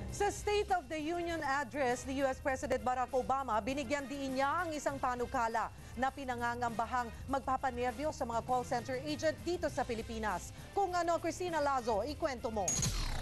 Sa State of the Union address ni US President Barack Obama, binigyan din niya ang isang panukala na pinangangambahang magpapanervyo sa mga call center agent dito sa Pilipinas. Kung ano, Cristina Lazo, ikwento mo.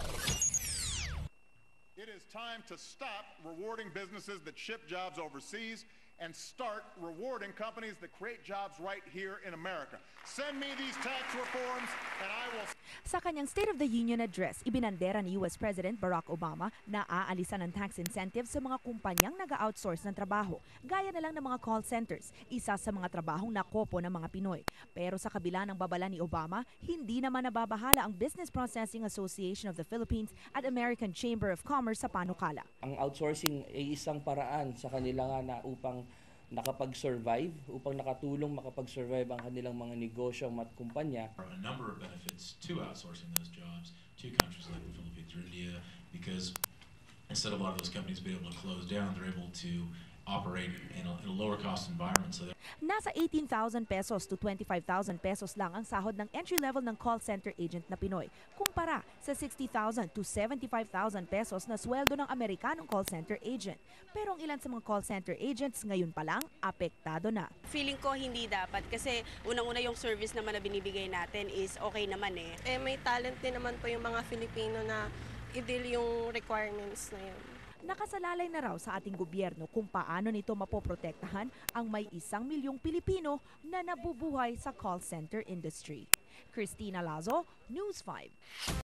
It is time to stop rewarding businesses that ship jobs overseas and start rewarding companies that create jobs right here in America. Send me these tax reforms and I will... Sa kanyang State of the Union address, ibinandera ni US President Barack Obama na aalisan ng tax incentives sa mga kumpanyang nag-outsource ng trabaho, gaya na lang ng mga call centers, isa sa mga trabahong nakopo ng mga Pinoy. Pero sa kabila ng babala ni Obama, hindi naman nababahala ang Business Processing Association of the Philippines at American Chamber of Commerce sa panukala. Ang outsourcing ay isang paraan sa kanila nga na upang nakapag-survive, upang nakatulong makapag-survive ang kanilang mga negosyo at kumpanya. A number of benefits to outsourcing those jobs to countries like the Philippines or India, because instead of a lot of those companies being able to close down, they're able to operate in a lower cost environment. So Nasa 18,000 pesos to 25,000 pesos lang ang sahod ng entry-level ng call center agent na Pinoy, kumpara sa 60,000 to 75,000 pesos na sweldo ng Amerikanong call center agent. Pero ang ilan sa mga call center agents ngayon pa lang apektado na. Feeling ko hindi dapat kasi unang-una yung service naman na binibigay natin is okay naman eh. May talent din naman po yung mga Filipino na i-deal yung requirements na yun. Nakasalalay na raw sa ating gobyerno kung paano nito mapoprotektahan ang may 1 milyong Pilipino na nabubuhay sa call center industry. Cristina Lazo, News 5.